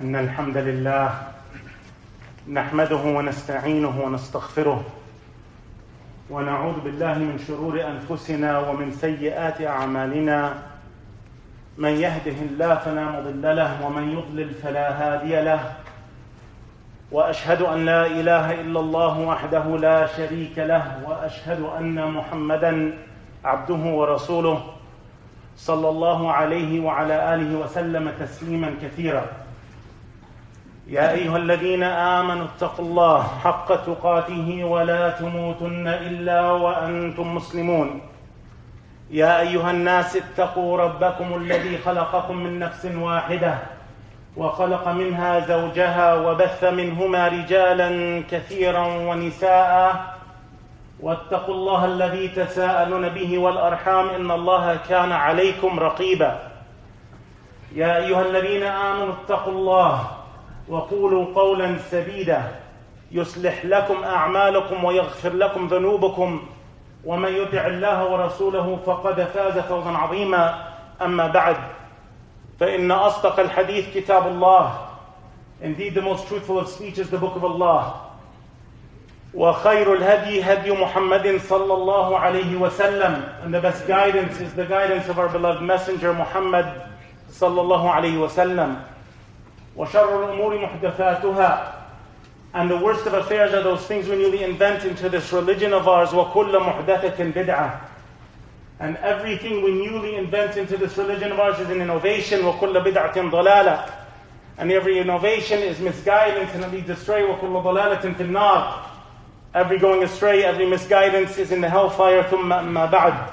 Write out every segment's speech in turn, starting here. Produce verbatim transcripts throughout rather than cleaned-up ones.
إن الحمد لله نحمده ونستعينه ونستغفره ونعوذ بالله من شرور أنفسنا ومن سيئات أعمالنا. من يهده الله فلا مضل له ومن يضلل فلا هادي له، وأشهد أن لا إله إلا الله وحده لا شريك له، وأشهد أن محمدًا عبده ورسوله صلى الله عليه وعلى آله وسلم تسليما كثيرا. يا أيها الذين آمنوا اتقوا الله حق تقاته ولا تموتن إلا وأنتم مسلمون. يا أيها الناس اتقوا ربكم الذي خلقكم من نفس واحدة وخلق منها زوجها وبث منهما رجالا كثيرا ونساء، واتقوا الله الذي تساءلون به والأرحام إن الله كان عليكم رقيبا. يا أيها الذين آمنوا اتقوا الله وقولوا قولا سديدا يصلح لكم أعمالكم ويغفر لكم ذنوبكم، ومن يطع الله ورسوله فقد فاز فوزا عظيما. أما بعد، فإن أصدق الحديث كتاب الله. Indeed, the most truthful of speech is the book of Allah. وخير الهدي هدي محمد صلى الله عليه وسلم, and the best guidance is the guidance of our beloved messenger Muhammad صلى الله عليه وسلم. وشر الأمور محدثاتها, and the worst of affairs are those things we newly invent into this religion of ours. وكل محدثة بدعة, and everything we newly invent into this religion of ours is an innovation. وكل بدعة ضلالة, and every innovation is misguidance and it leads astray. وكل ضلالة في النار, every going astray, every misguidance is in the hellfire. ثم أما بعد.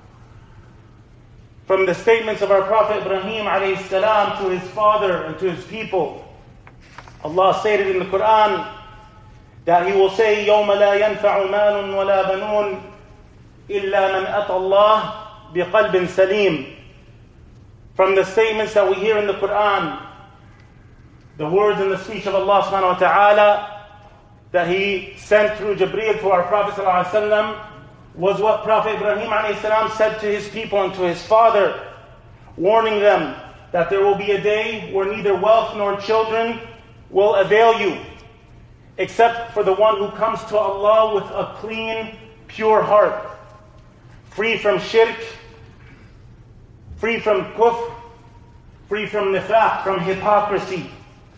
From the statements of our Prophet Ibrahim alayhi salam to his father and to his people, Allah stated in the Quran that He will say, يَوْمَ لَا يَنْفَعُ مَالٌ وَلَا بَنُونَ إِلَّا مَنْ أَتَى اللَّهَ بِقَلْبٍ سَلِيمٍ. From the statements that we hear in the Quran, the words and the speech of Allah subhanahu wa ta'ala that He sent through Jibreel to our Prophet sallallahu alaihi wasallam was what Prophet Ibrahim alayhi salam said to his people and to his father, warning them that there will be a day where neither wealth nor children will avail you, except for the one who comes to Allah with a clean, pure heart, free from shirk, free from kufr, free from nifaq, from hypocrisy.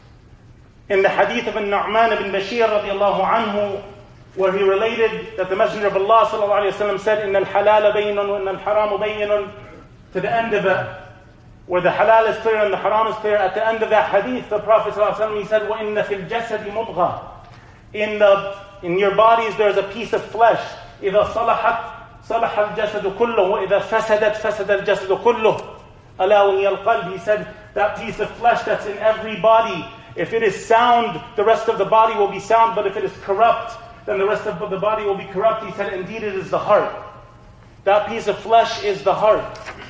In the hadith of An-Nu'man ibn Bashir radiallahu anhu, where he related that the Messenger of Allah sallallahu alayhi wa sallam said, إِنَّ الْحَلَالَ بَيِّنٌ وَإِنَّ الْحَرَامُ بَيِّنٌ, to the end of it, where the halal is clear and the haram is clear. At the end of that hadith, the Prophet sallallahu alayhi wa sallam, he said, وَإِنَّ فِي الْجَسَدِ مُضْغَةً, in the in your bodies there's a piece of flesh. إِذَا صَلَحَتْ صَلَحَ الْجَسَدُ كُلُّهُ وَإِذَا فَسَدَتْ فَسَدَ الْجَسَدُ كُلُّهُ أَلَا وَهِيَ الْقَلْبِ. He said, that piece of flesh that's in every body, if it is sound, the rest of the body will be sound, but if it is corrupt, then the rest of the body will be corrupt. He said, indeed it is the heart. That piece of flesh is the heart.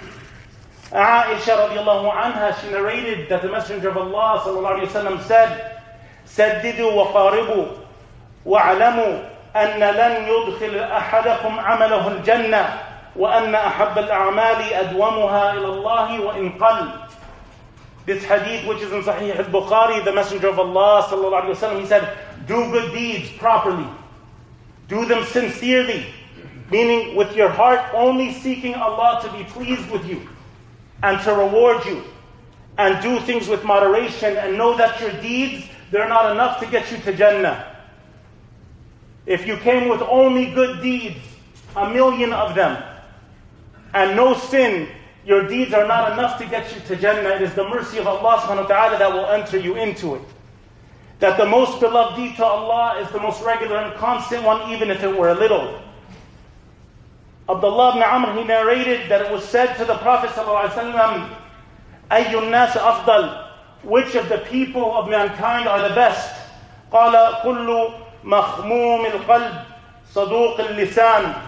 Aisha radiallahu anha, she narrated that the Messenger of Allah sallallahu alayhi wa sallam said, سَدِّدُوا وَقَارِبُوا وَاعْلَمُوا أَنَّ لَنْ يُدْخِلَ أَحَدَكُمْ عَمَلَهُ الْجَنَّةِ وَأَنَّ أَحَبَّ الْأَعْمَالِ أَدْوَمُهَا إِلَى اللَّهِ وَإِنْ قَلَّ. This hadith, which is in Sahih al-Bukhari, the Messenger of Allah sallallahu alayhi wa sallam, he said, do good deeds properly. Do them sincerely, meaning with your heart only seeking Allah to be pleased with you and to reward you. And do things with moderation, and know that your deeds, they're not enough to get you to Jannah. If you came with only good deeds, a million of them, and no sin, your deeds are not enough to get you to Jannah. It is the mercy of Allah subhanahu wa ta'ala that will enter you into it. That the most beloved deed to Allah is the most regular and constant one, even if it were a little. Abdullah ibn Amr, he narrated that it was said to the Prophet sallallahu alaihi wasallam, أَيُّ النَّاسِ أَفْضَلُ, which of the people of mankind are the best? قَالَ كُلُّ مَخْمُومِ الْقَلْبِ صَدُوقِ اللِّسَانِ.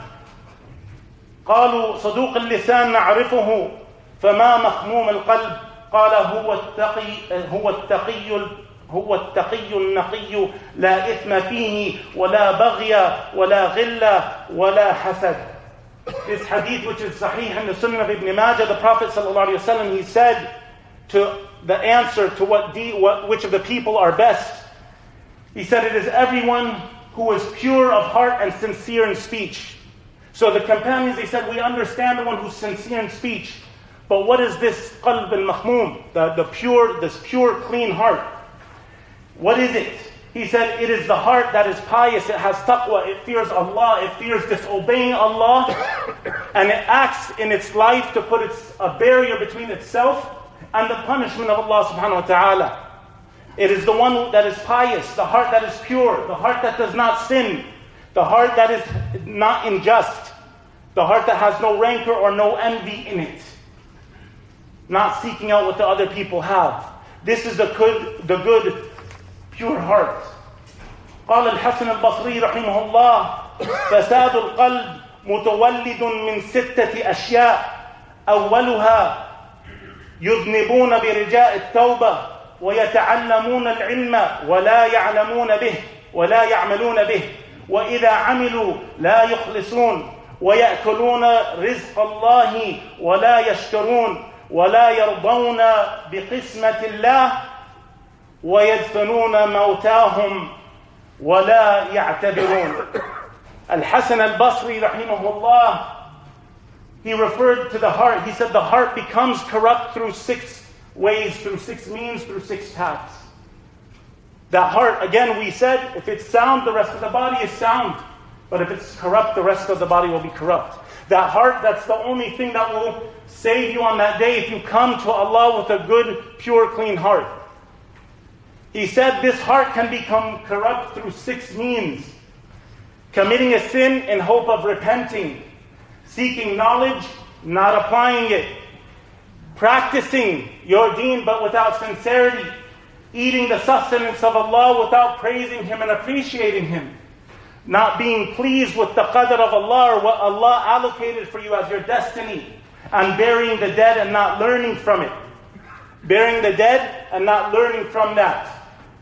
قالوا صدوق اللسان نعرفه فما مخموم القلب؟ قال هو التقي هو التقي هو التقي النقي لا إثم فيه ولا بغي ولا غل ولا حسد. This hadith, which is Sahih in the Sunnah of Ibn Majah, the Prophet ﷺ, he said to the answer to what, de- what which of the people are best. He said, it is everyone who is pure of heart and sincere in speech. So the companions, they said, we understand the one who's sincere in speech. But what is this qalb al-mahmum, the, the pure, this pure, clean heart? What is it? He said, it is the heart that is pious, it has taqwa, it fears Allah, it fears disobeying Allah, and it acts in its life to put its, a barrier between itself and the punishment of Allah subhanahu wa ta'ala. It is the one that is pious, the heart that is pure, the heart that does not sin, the heart that is not unjust, the heart that has no rancor or no envy in it, not seeking out what the other people have. This is the good, the good pure heart. قال الحسن البصري رحمه الله فساد القلب متولد من ستة أشياء أولها يذنبون برجاء التوبة ويتعلمون العلم ولا يعلمون به ولا يعملون به وإذا عملوا لا يخلصون ويأكلون رزق الله ولا يشكرون ولا يرضون بقسمة الله ويدفنون موتاهم ولا يعتبرون. Al-Hasan al-Basri rahimahullah, he referred to the heart. He said the heart becomes corrupt through six ways, through six means, through six paths. That heart, again we said, if it's sound, the rest of the body is sound. But if it's corrupt, the rest of the body will be corrupt. That heart, that's the only thing that will save you on that day if you come to Allah with a good, pure, clean heart. He said this heart can become corrupt through six means. Committing a sin in hope of repenting. Seeking knowledge, not applying it. Practicing your deen but without sincerity. Eating the sustenance of Allah without praising Him and appreciating Him. Not being pleased with the qadr of Allah or what Allah allocated for you as your destiny. And burying the dead and not learning from it. Burying the dead and not learning from that.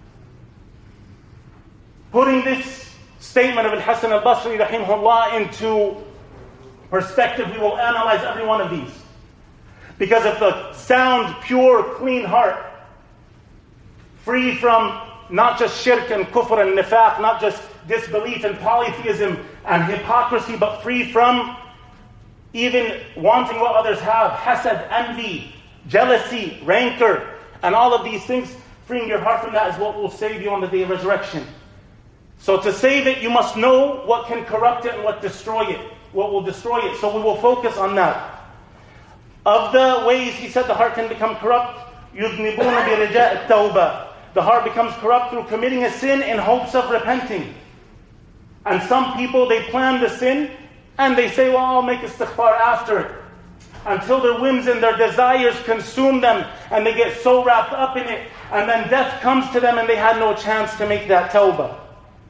Putting this statement of Al-Hasan al-Basri rahimahullah into perspective, we will analyze every one of these. Because if the sound, pure, clean heart, free from not just shirk and kufr and nifaq, not just disbelief and polytheism and hypocrisy, but free from even wanting what others have, hasad, envy, jealousy, rancor, and all of these things, freeing your heart from that is what will save you on the day of resurrection. So to save it, you must know what can corrupt it and what destroy it, what will destroy it. So we will focus on that. Of the ways he said the heart can become corrupt, يُذْنِبُونَ بِرِجَاءِ التَّوْبَةِ. The heart becomes corrupt through committing a sin in hopes of repenting. And some people, they plan the sin and they say, well, I'll make istighfar after it. Until their whims and their desires consume them and they get so wrapped up in it. And then death comes to them and they had no chance to make that tawbah.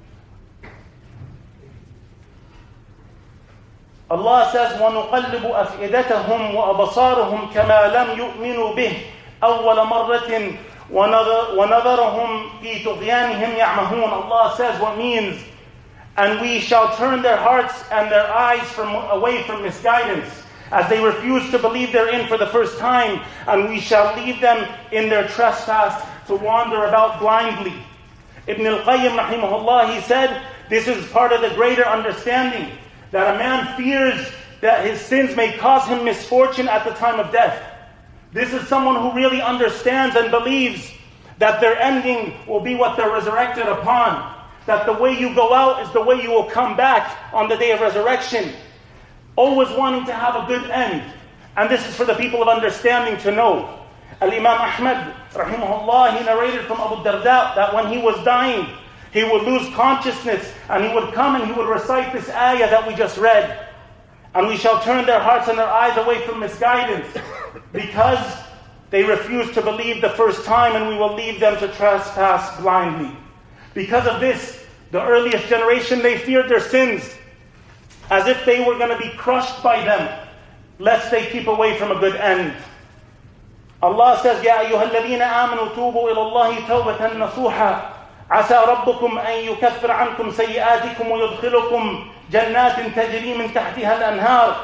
Allah says, وَنُقَلِّبُ أَفْئِدَتَهُمْ وَأَبَصَارُهُمْ كَمَا لَمْ يُؤْمِنُوا بِهِ أَوَّلَ مَرَّةٍ وَنَظَرَهُمْ فِي طُغْيَانِهِمْ يَعْمَهُونَ. Allah says what means, and we shall turn their hearts and their eyes from away from misguidance, as they refuse to believe therein for the first time, and we shall leave them in their trespass to wander about blindly. Ibn al-Qayyim rahimahullah, he said, this is part of the greater understanding, that a man fears that his sins may cause him misfortune at the time of death. This is someone who really understands and believes that their ending will be what they're resurrected upon. That the way you go out is the way you will come back on the day of resurrection. Always wanting to have a good end. And this is for the people of understanding to know. Al-Imam Ahmad, rahimahullah, he narrated from Abu Darda that when he was dying, he would lose consciousness and he would come and he would recite this ayah that we just read. And we shall turn their hearts and their eyes away from misguidance because they refuse to believe the first time, and we will leave them to trespass blindly. Because of this, the earliest generation, they feared their sins as if they were going to be crushed by them, lest they keep away from a good end. Allah says, يَا أَيُّهَا الَّذِينَ آمَنُوا تُوبُوا إِلَى اللَّهِ تَوْبَةً نَصُوحًا عسى ربكم أن يكفر عنكم سيئاتكم ويدخلكم جنات تجري من تحتها الأنهار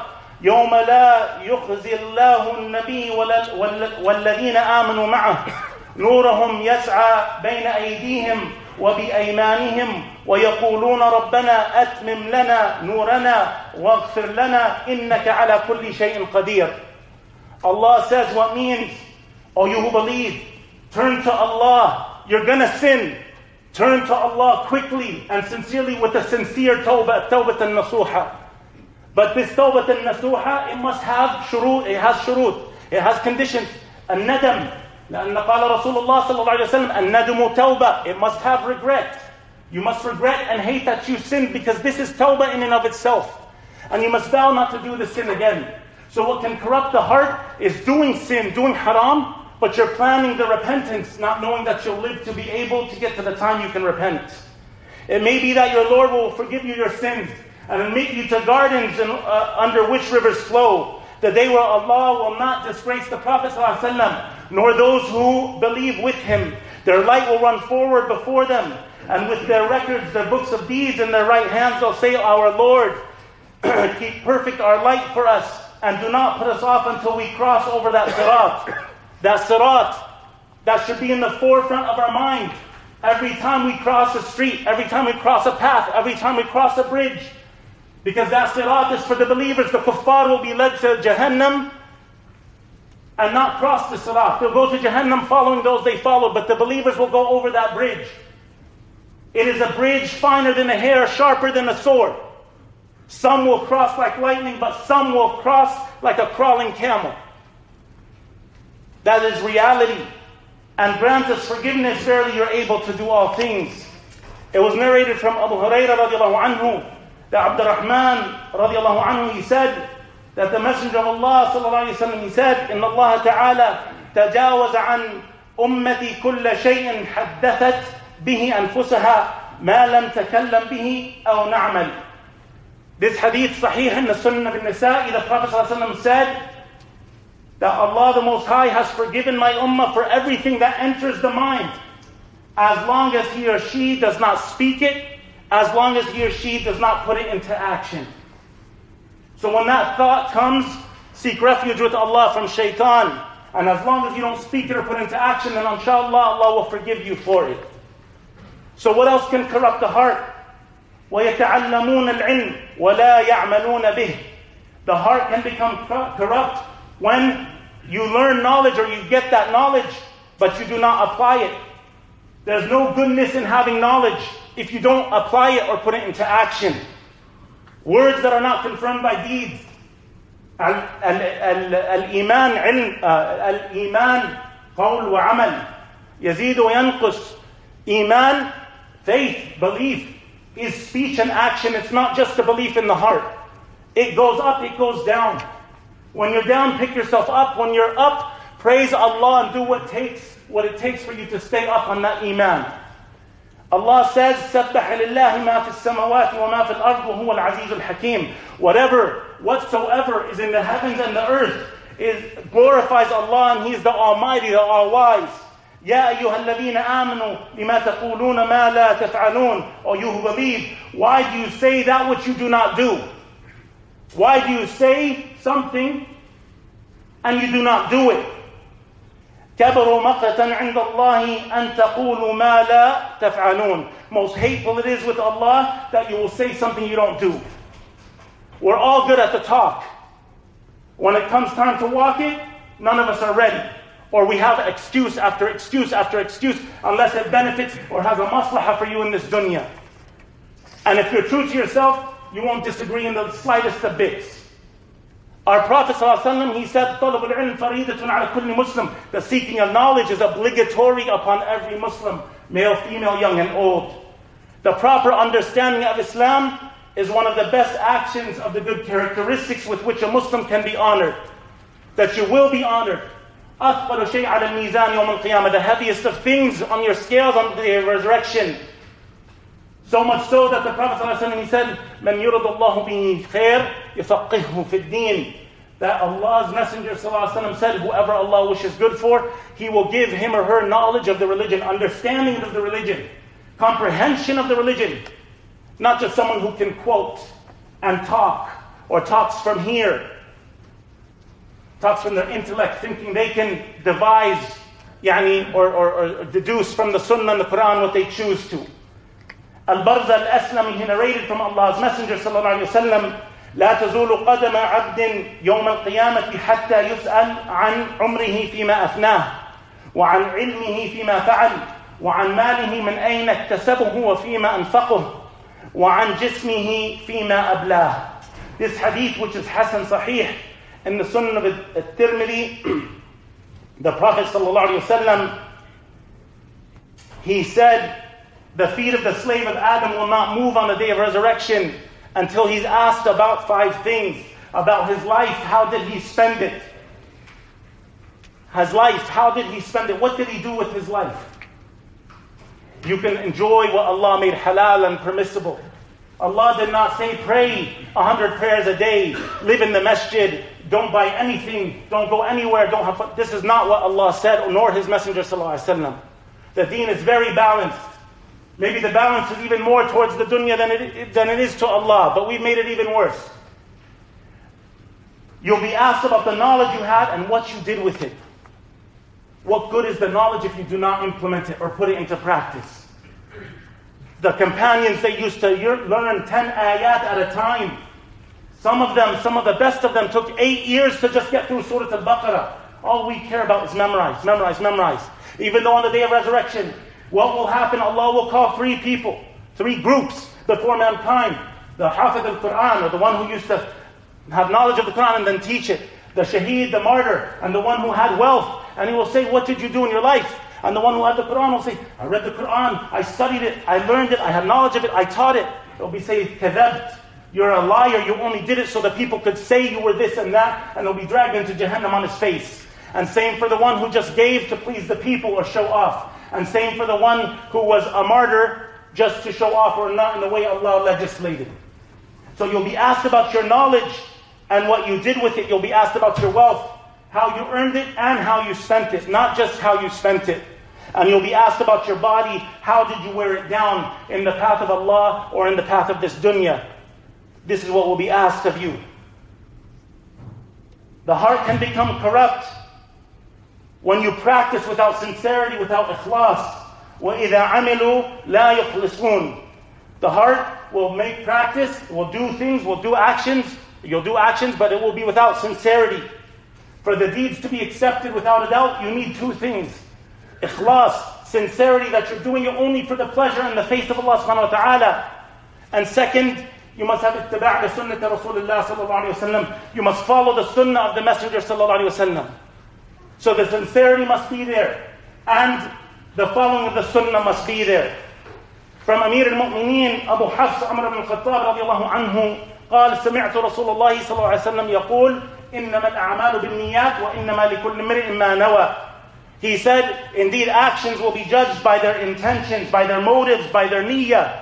يوم لا يخزي الله النبي والذين آمنوا معه نورهم يسعى بين أيديهم وبأيمانهم ويقولون ربنا أتمم لنا نورنا واغفر لنا إنك على كل شيء قدير. Allah says what means, oh you who believe, turn to Allah. You're gonna sin. Turn to Allah quickly and sincerely with a sincere tawbah, tawbah al-nasuha. But this tawbah al-nasuha, it must have shurut, it has shurut, it has conditions. Al-nadam, لأن قال رسول الله صلى الله عليه وسلم الندم توبة. It must have regret. You must regret and hate that you sinned, because this is tawbah in and of itself. And you must vow not to do the sin again. So what can corrupt the heart is doing sin, doing haram, but you're planning the repentance, not knowing that you'll live to be able to get to the time you can repent. It may be that your Lord will forgive you your sins and admit you to gardens and, uh, under which rivers flow, the day where Allah will not disgrace the Prophet ﷺ, nor those who believe with him. Their light will run forward before them, and with their records, their books of deeds in their right hands, they'll say, our Lord, keep perfect our light for us, and do not put us off until we cross over that sirat. That sirat, that should be in the forefront of our mind. Every time we cross a street, every time we cross a path, every time we cross a bridge. Because that sirat is for the believers. The kuffar will be led to Jahannam and not cross the sirat. They'll go to Jahannam following those they followed, but the believers will go over that bridge. It is a bridge finer than a hair, sharper than a sword. Some will cross like lightning, but some will cross like a crawling camel. That is reality. And grant us forgiveness, verily you're able to do all things. It was narrated from Abu Hurairah radiallahu anhu, that Abdurrahman radiallahu anhu, he said that the Messenger of Allah sallallahu alayhi wa sallam, he said, إن الله تعالى تجاوز عن أمتي كل شيء حدثت به أنفسها ما لم تكلم به أو نعمل. This hadith sahih in the Sunnah bin Nisa'i, the Prophet sallallahu alayhi wa sallam said that Allah the Most High has forgiven my ummah for everything that enters the mind, as long as he or she does not speak it, as long as he or she does not put it into action. So when that thought comes, seek refuge with Allah from shaitan. And as long as you don't speak it or put it into action, then inshallah Allah will forgive you for it. So what else can corrupt the heart? وَيَتَعَلَّمُونَ الْعِلْمِ وَلَا يَعْمَلُونَ بِهِ. The heart can become corrupt when you learn knowledge or you get that knowledge, but you do not apply it. There's no goodness in having knowledge if you don't apply it or put it into action. Words that are not confirmed by deeds. Al-Iman ilm, Al-Iman qawl wa amal, yazid wa yanqus. Iman, faith, belief, is speech and action. It's not just a belief in the heart. It goes up, it goes down. When you're down, pick yourself up. When you're up, praise Allah and do what takes what it takes for you to stay up on that iman. Allah says, سَبَّحَ لِلَّهِ مَا فِي السَّمَوَاتِ وَمَا فِي الْأَرْضِ وَهُوَ الْعَزِيزُ الْحَكِيمُ. Whatever, whatsoever is in the heavens and the earth is glorifies Allah, and He is the Almighty, the All-Wise. يَا أَيُّهَا الَّذِينَ آمَنُوا لِمَا تَقُولُونَ مَا لَا تَفْعَلُونَ. O you who believe, why do you say that which you do not do? Why do you say something and you do not do it? كَبَرُوا مَقْتًا عِنْدَ اللَّهِ أَن تَقُولُوا مَا لَا تَفْعَلُونَ. Most hateful it is with Allah that you will say something you don't do. We're all good at the talk. When it comes time to walk it, none of us are ready. Or we have excuse after excuse after excuse, unless it benefits or has a maslahah for you in this dunya. And if you're true to yourself, you won't disagree in the slightest of bits. Our Prophet ﷺ, he said, طَلَبُ الْعِلْمِ فَرِيدَةٌ عَلَى كُلِّ مُسْلِمٍ. The seeking of knowledge is obligatory upon every Muslim, male, female, young and old. The proper understanding of Islam is one of the best actions of the good characteristics with which a Muslim can be honored. That you will be honored. أَثْقَلُ شَيْءٍ عَلَى الْمِيزَانِ يَوْمَ الْقِيَامَةِ. The heaviest of things on your scales on the resurrection. So much so that the Prophet ﷺ, he said, مَنْ يُرَدُ اللَّهُ بِهِ خَيْرٍ يُفَقِّهُ فِي الدِّينِ. That Allah's Messenger ﷺ said, whoever Allah wishes good for, He will give him or her knowledge of the religion, understanding of the religion, comprehension of the religion. Not just someone who can quote and talk, or talks from here, talks from their intellect, thinking they can devise yani, or, or, or deduce from the Sunnah and the Quran what they choose to. Al-Barza al-Aslami, he narrated from Allah's Messenger sallallahu alayhi wa sallam, لا تزول قدم عبد يوم القيامة حتى يسأل عن عمره فيما أفناه وعن علمه فيما فعل وعن ماله من أين اكتسبه وفيما أنفقه وعن جسمه فيما أبلاه. This hadith, which is Hasan Sahih in the Sunnah of At-Tirmidhi, the Prophet sallallahu alayhi wa sallam, he said, the feet of the slave of Adam will not move on the day of resurrection until he's asked about five things. About his life, how did he spend it? His life, how did he spend it? What did he do with his life? You can enjoy what Allah made halal and permissible. Allah did not say pray a hundred prayers a day, live in the masjid, don't buy anything, don't go anywhere, don't have fun. This is not what Allah said, nor His Messenger sallallahu alaihi wasallam. The deen is very balanced. Maybe the balance is even more towards the dunya than it, than it is to Allah, but we've made it even worse. You'll be asked about the knowledge you had and what you did with it. What good is the knowledge if you do not implement it or put it into practice? The companions, they used to learn ten ayat at a time. Some of them, some of the best of them took eight years to just get through Surah Al-Baqarah. All we care about is memorize, memorize, memorize. Even though on the day of resurrection, what will happen? Allah will call three people, three groups before mankind. The Hafid al-Quran, or the one who used to have knowledge of the Quran and then teach it. The Shaheed, the martyr, and the one who had wealth. And he will say, what did you do in your life? And the one who had the Quran will say, I read the Quran, I studied it, I learned it, I had knowledge of it, I taught it. They'll be saying, kadhabt, you're a liar, you only did it so that people could say you were this and that, and they'll be dragged into Jahannam on his face. And same for the one who just gave to please the people or show off. And same for the one who was a martyr just to show off or not in the way Allah legislated. So you'll be asked about your knowledge and what you did with it. You'll be asked about your wealth, how you earned it and how you spent it, not just how you spent it. And you'll be asked about your body, how did you wear it down in the path of Allah or in the path of this dunya. This is what will be asked of you. The heart can become corrupt when you practice without sincerity, without ikhlas. وَإِذَا عَمِلُوا لَا يُخْلِصُونَ. The heart will make practice, will do things, will do actions. You'll do actions, but it will be without sincerity. For the deeds to be accepted without a doubt, you need two things. Ikhlas, sincerity, that you're doing it only for the pleasure and the face of Allah subhanahu wa ta'ala. And second, you must have ittiba' the sunnah of Rasulullah sallallahu alayhi wa sallam. You must follow the sunnah of the Messenger sallallahu alayhi wa sallam. So the sincerity must be there. And the following of the sunnah must be there. From Amir al-Mu'mineen, Abu Hafs Umar ibn al-Khattab radiallahu anhu, قال سمعت رسول الله صلى الله عليه وسلم يقول إنما الأعمال بالنيات وإنما لكل امرئ ما نوى. He said, indeed actions will be judged by their intentions, by their motives, by their niyyah.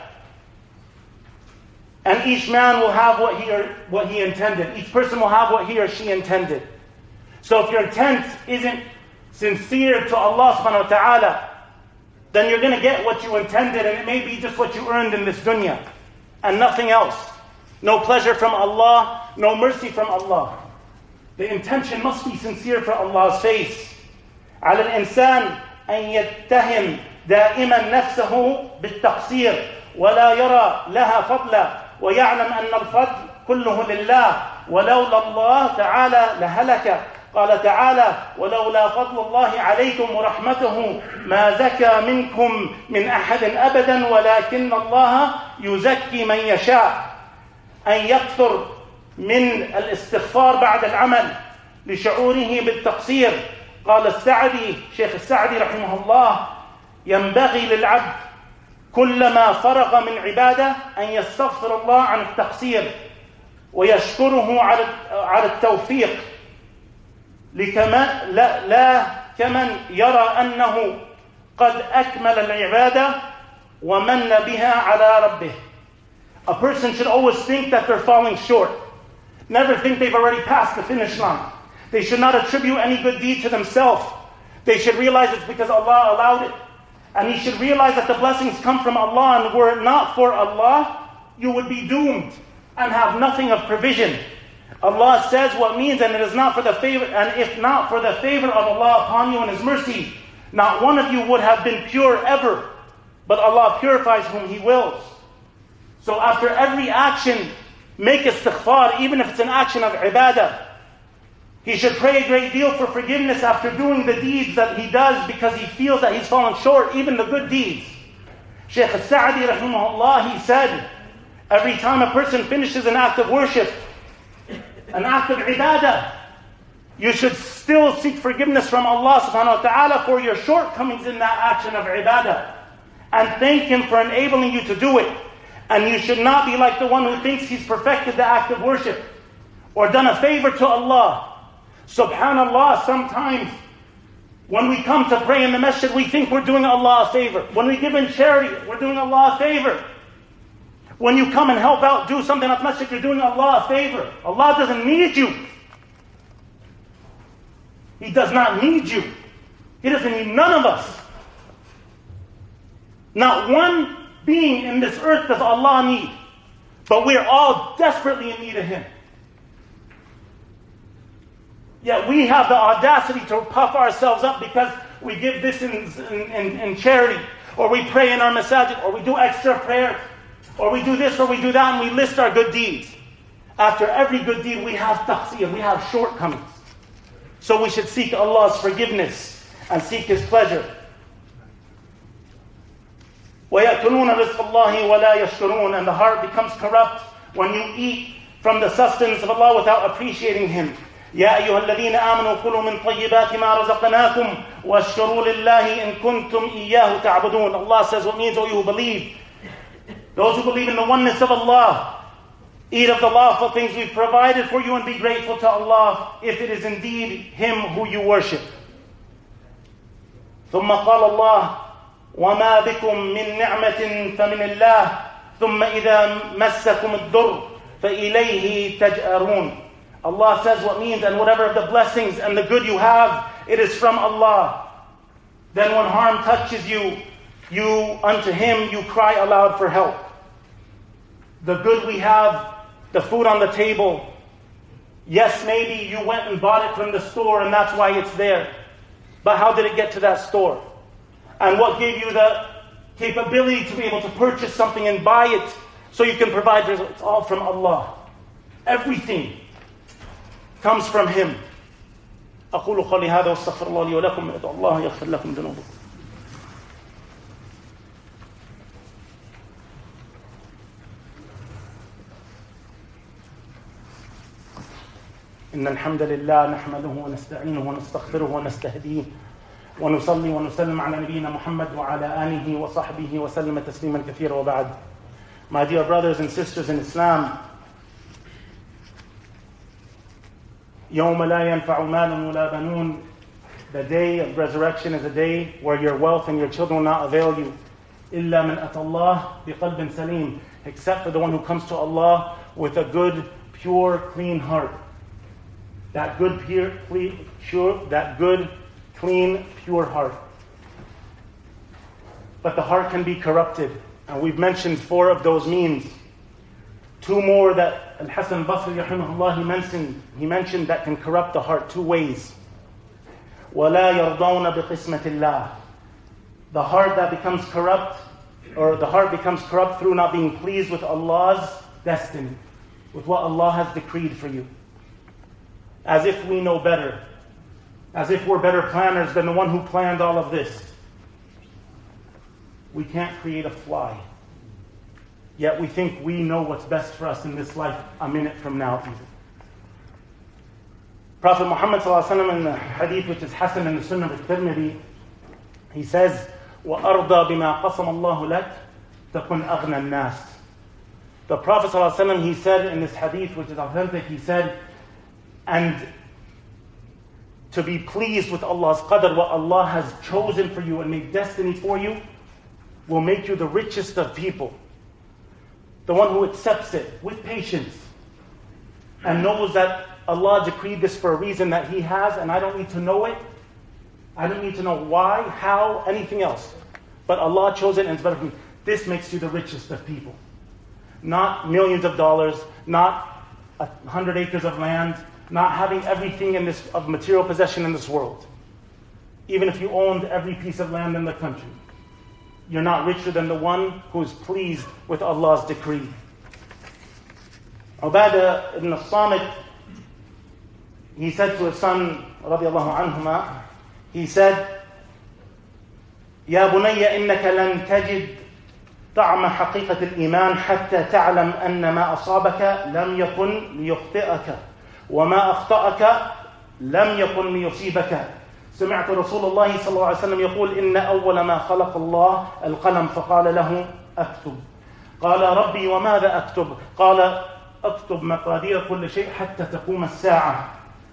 And each man will have what he or what he intended. Each person will have what he or she intended. So if your intent isn't sincere to Allah subhanahu wa ta'ala, then you're going to get what you intended, and it may be just what you earned in this dunya and nothing else. No pleasure from Allah, no mercy from Allah. The intention must be sincere for Allah's face. على الإنسان أن يتهم دائما نفسه بالتقصير ولا يرى لها فضلا ويعلم أن الفضل كله لله ولولا الله تعالى لهلك. قال تعالى ولولا فضل الله عليكم ورحمته ما زكى منكم من أحد أبدا ولكن الله يزكي من يشاء. أن يكثر من الاستغفار بعد العمل لشعوره بالتقصير. قال السعدي شيخ السعدي رحمه الله ينبغي للعبد كلما فرغ من عبادة أن يستغفر الله عن التقصير ويشكره على على التوفيق لكما لا, لا كمن يرى أنه قد أكمل العبادة ومن بها على ربه. A person should always think that they're falling short. Never think they've already passed the finish line. They should not attribute any good deed to themselves. They should realize it's because Allah allowed it. And he should realize that the blessings come from Allah, and were it not for Allah, you would be doomed and have nothing of provision. Allah says what means, and it is not for the favor, and if not for the favor of Allah upon you and His mercy, not one of you would have been pure ever. But Allah purifies whom He wills. So after every action, make istighfar, even if it's an action of ibadah. He should pray a great deal for forgiveness after doing the deeds that he does, because he feels that he's fallen short, even the good deeds. Shaykh al-Sa'di rahimahullah, he said, every time a person finishes an act of worship, an act of ibadah, you should still seek forgiveness from Allah subhanahu wa ta'ala for your shortcomings in that action of ibadah. And thank Him for enabling you to do it. And you should not be like the one who thinks he's perfected the act of worship or done a favor to Allah. Subhanallah, sometimes when we come to pray in the masjid, we think we're doing Allah a favor. When we give in charity, we're doing Allah a favor. When you come and help out, do something at masjid, you're doing Allah a favor. Allah doesn't need you. He does not need you. He doesn't need none of us. Not one being in this earth does Allah need. But we're all desperately in need of Him. Yet we have the audacity to puff ourselves up because we give this in, in, in charity, or we pray in our masajid, or we do extra prayers, or we do this or we do that, and we list our good deeds. After every good deed we have taqsir, we have shortcomings. So we should seek Allah's forgiveness and seek His pleasure. وَيَأْكُلُونَ رِزْقَ اللَّهِ وَلَا يَشْكُرُونَ. And the heart becomes corrupt when you eat from the sustenance of Allah without appreciating Him. يا أيها الذين آمنوا كلوا من طيبات ما رزقناكم واشكروا لله إن كنتم إياه تعبدون. Allah says what means, O you who believe, those who believe in the oneness of Allah, eat of the lawful things we've provided for you and be grateful to Allah if it is indeed Him who you worship. ثم قال الله وما بكم من نعمة فمن الله ثم إذا مسكم الضر فإليه تجأرون. Allah says what means, and whatever of the blessings and the good you have, it is from Allah. Then when harm touches you, you unto Him you cry aloud for help. The good we have, the food on the table, yes, maybe you went and bought it from the store and that's why it's there. But how did it get to that store? And what gave you the capability to be able to purchase something and buy it so you can provide for it? It's all from Allah. Everything comes from Him. أقول قولي هذا واستغفر الله لي ولكم ادعوا الله يغفر لكم ذنوبكم. إن الحمد لله نحمده ونستعينه ونستغفره ونستهديه ونصلي ونسلم على نبينا محمد وعلى آله وصحبه وسلم تسليما كثيرا وبعد. My dear brothers and sisters in Islam, يوم لا ينفع مال ولا بنون. The day of resurrection is a day where your wealth and your children will not avail you. إلا من أتى الله بقلب سليم. Except for the one who comes to Allah with a good, pure, clean heart. That good, pure, pure, that good, clean, pure heart. But the heart can be corrupted, and we've mentioned four of those means. Two more that Al-Hasan al-Basri rahimahullah he mentioned, he mentioned that can corrupt the heart two ways. وَلَا يَرْضَوْنَ بِقِسْمَةِ اللَّهِ. The heart that becomes corrupt, or the heart becomes corrupt through not being pleased with Allah's destiny, with what Allah has decreed for you. As if we know better. As if we're better planners than the one who planned all of this. We can't create a fly. Yet we think we know what's best for us in this life a minute from now even. Prophet Muhammad sallallahu alaihi wasallam in the hadith which is Hasan in the Sunnah of Tirmidhi, he says, وَأَرْضَى بِمَا قَسَمَ اللَّهُ لَكَ تَكُنْ أَغْنَى النَّاسِ. The Prophet sallallahu alaihi wasallam, he said in this hadith which is authentic, he said, and to be pleased with Allah's qadr, what Allah has chosen for you and made destiny for you, will make you the richest of people. The one who accepts it with patience and knows that Allah decreed this for a reason that He has, and I don't need to know it. I don't need to know why, how, anything else. But Allah chose it and it's better for me. This makes you the richest of people. Not millions of dollars, not a hundred acres of land, not having everything in this of material possession in this world. Even if you owned every piece of land in the country, you're not richer than the one who is pleased with Allah's decree. Ubadah ibn al-Samit, he said to his son, radiallahu anhuma, he said, يا بني إنك لن تجد طعم حقيقة الإيمان حتى تعلم أن ما أصابك لم يكن ليخطئك وما أخطأك لم يكن ليصيبك. سمعت رسول الله صلى الله عليه وسلم يقول إن أول ما خلق الله القلم فقال له أكتب. قال ربي وماذا أكتب؟ قال أكتب مقادير كل شيء حتى تقوم الساعة.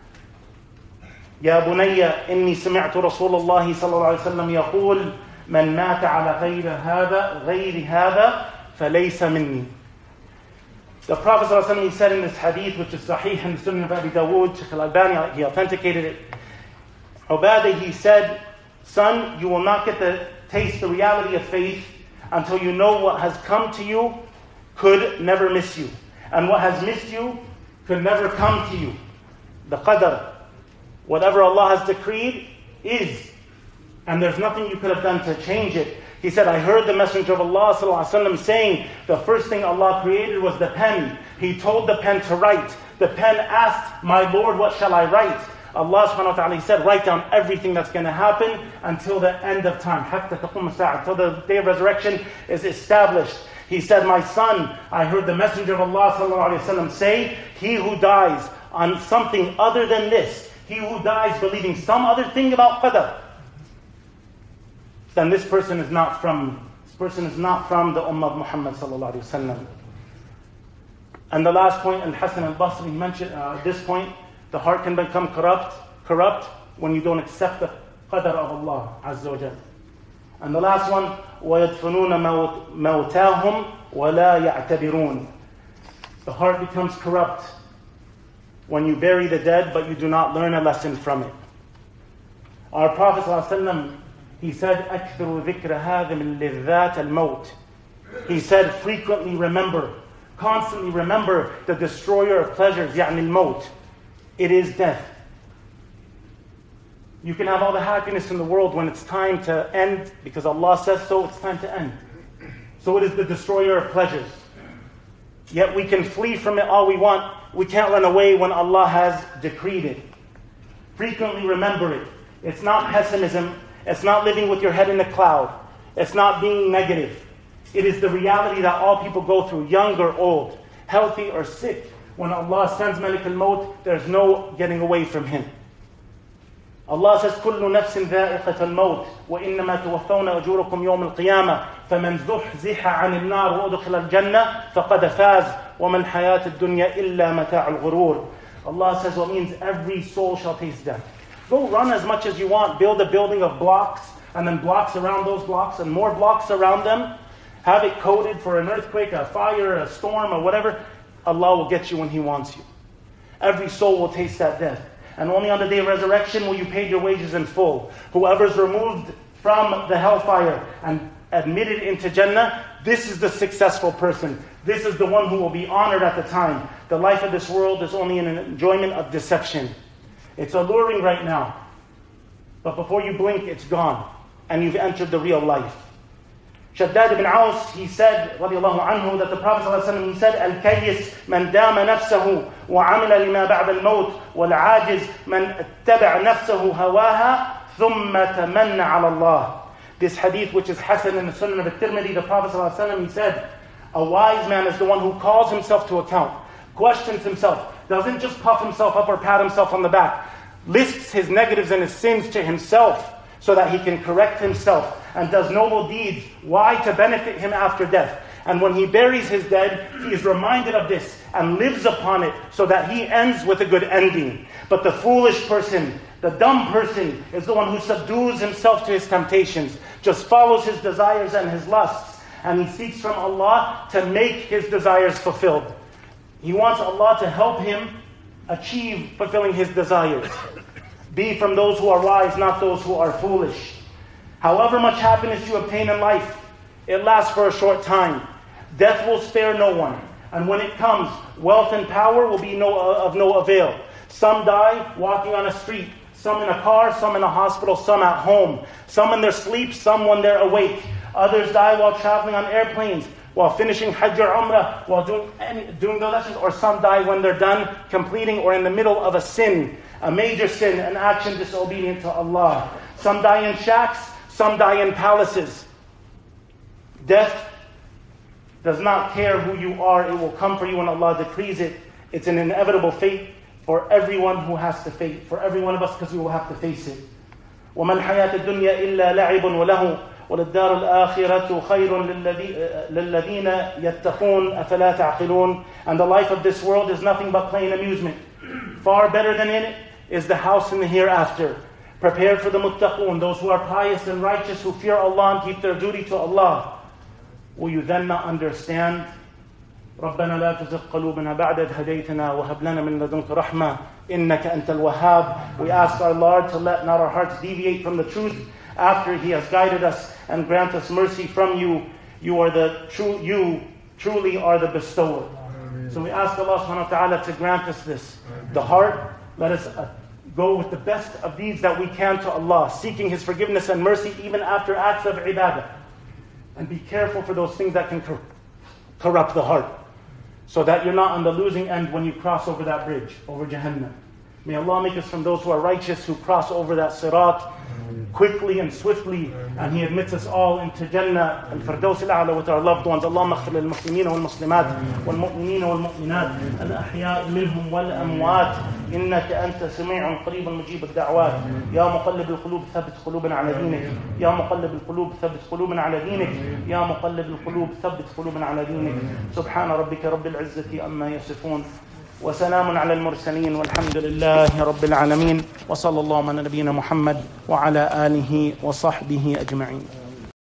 يا بني إني سمعت رسول الله صلى الله عليه وسلم يقول من مات على غير هذا غير هذا فليس مني. The Prophet صلى الله عليه وسلم, he said in this hadith, which is sahih in the Sunan of Abi Dawood, Shaykh al-Albani, he authenticated it. Ubadah, he said, son, you will not get to taste the reality of faith until you know what has come to you could never miss you, and what has missed you could never come to you. The qadr, whatever Allah has decreed, is. And there's nothing you could have done to change it. He said, I heard the Messenger of Allah ﷺ saying, the first thing Allah created was the pen. He told the pen to write. The pen asked, my Lord, what shall I write? Allah subhanahu wa ta'ala, He said, write down everything that's going to happen until the end of time. Until the day of resurrection is established. He said, my son, I heard the Messenger of Allah sallallahu alaihi wasallam say, he who dies on something other than this, he who dies believing some other thing about qadar, then this person is not from this person is not from the ummah of Muhammad sallallahu alaihi wasallam. And the last point, Al-Hasan al-Basri, he mentioned uh, at this point, the heart can become corrupt, corrupt when you don't accept the qadar of Allah Azza wa Jalla. And the last one, وَيَدْفُنُونَ مَوْتَاهُمْ وَلَا يَعْتَبِرُونَ. The heart becomes corrupt when you bury the dead, but you do not learn a lesson from it. Our Prophet ﷺ, he said, أَكْثِرُ ذِكْرَ هَذِمِ اللِّذَّاتَ الْمَوْتِ. He said, frequently remember, constantly remember the destroyer of pleasures, يعني الْمَوْتِ. It is death. You can have all the happiness in the world when it's time to end, because Allah says so, it's time to end. So it is the destroyer of pleasures. Yet we can flee from it all we want. We can't run away when Allah has decreed it. Frequently remember it. It's not pessimism. It's not living with your head in the cloud. It's not being negative. It is the reality that all people go through, young or old, healthy or sick. When Allah sends Malik al-Maut, there's no getting away from Him. Allah says, كُلُّ نَفْسٍ ذَائِقَةَ الْمَوْتِ وَإِنَّمَا تُوَفَّوْنَ أَجُورَكُمْ يَوْمَ الْقِيَامَةِ فَمَنْ زُحْزِحَ عَنِ النَّارِ وَأُدْخِلَ الْجَنَّةِ فَقَدْ فَازَ وَمَا الْحَيَاةُ الدُّنْيَا إِلَّا مَتَاعُ الْغُرُورِ. Allah says, what means every soul shall taste death. Go run as much as you want. Build a building of blocks, and then blocks around those blocks, and more blocks around them. Have it coded for an earthquake, a fire, a storm, or whatever. Allah will get you when He wants you. Every soul will taste that death. And only on the day of resurrection will you pay your wages in full. Whoever's removed from the hellfire and admitted into Jannah, this is the successful person. This is the one who will be honored at the time. The life of this world is only an enjoyment of deception. It's alluring right now. But before you blink, it's gone. And you've entered the real life. Shaddad ibn Aus, he said, radiallahu anhu, that the Prophet ﷺ, he said, Al-Kayyis man dama nafsahu wa amila lima ba'da al-mawt wal-ajiz man ittaba' nafsahu hawaha thumma tamanna ala Allah. This hadith, which is Hasan in the Sunan of al-Tirmidhi, the Prophet ﷺ, he said, a wise man is the one who calls himself to account, questions himself, doesn't just puff himself up or pat himself on the back, lists his negatives and his sins to himself so that he can correct himself, and does noble deeds. Why? To benefit him after death. And when he buries his dead, he is reminded of this and lives upon it so that he ends with a good ending. But the foolish person, the dumb person, is the one who subdues himself to his temptations, just follows his desires and his lusts, and he seeks from Allah to make his desires fulfilled. He wants Allah to help him achieve fulfilling his desires. Be from those who are wise, not those who are foolish. However much happiness you obtain in life, it lasts for a short time. Death will spare no one. And when it comes, wealth and power will be no, of no avail. Some die walking on a street, some in a car, some in a hospital, some at home. Some in their sleep, some when they're awake. Others die while traveling on airplanes, while finishing Hajj or Umrah, while doing, any, doing the lessons, or some die when they're done completing or in the middle of a sin, a major sin, an action disobedient to Allah. Some die in shacks, some die in palaces. Death does not care who you are. It will come for you when Allah decrees it. It's an inevitable fate for everyone who has to face, for every one of us, because we will have to face it. وَمَا الْحَيَاةُ الدُّنْيَا إِلَّا لَعِبٌ وَلَهُ وَلَلدَّارُ الْآخِرَةُ خَيْرٌ لِلَّذِينَ يَتَّقُونَ أَفَلَا تَعْقِلُونَ. And the life of this world is nothing but play and amusement. Far better than in it is the house in the hereafter, prepared for the muttaqun, those who are pious and righteous, who fear Allah and keep their duty to Allah. Will you then not understand? رَبَّنَا لَا تُزِغْ قَلُوبَنَا بَعْدَ إِذْ هَدَيْتَنَا وَهَبْ لَنَا مِن لَّدُنكَ رَحْمَةً إِنَّكَ أَنتَ الْوَهَّابُ. We ask our Lord to let not our hearts deviate from the truth after He has guided us, and grant us mercy from you. You are the true, you truly are the bestower. Amen. So we ask Allah subhanahu wa ta'ala to grant us this. Amen. The heart, let us uh, go with the best of deeds that we can to Allah, seeking His forgiveness and mercy even after acts of ibadah. And be careful for those things that can cor- corrupt the heart, so that you're not on the losing end when you cross over that bridge, over Jahannam. May Allah make us from those who are righteous, who cross over that sirat quickly and swiftly, and He admits us all into Jannah al-Firdaus al-A'la with our loved ones. Allahumma ighfir lil muslimeen wal muslimat wal mu'mineen wal mu'minat al ahya' minhum wal amwat innaka anta sami'un qareebun mujib ad-da'wat. Ya muqallib al-qulub thabbit qulubana 'ala dinik. Ya muqallib al-qulub thabbit qulubana 'ala dinik. Ya muqallib al-qulub thabbit qulubana 'ala dinik. Subhana rabbika rabbil 'izzati amma yasifun. وسلام على المرسلين والحمد لله رب العالمين وصلى الله على نبينا محمد وعلى آله وصحبه أجمعين.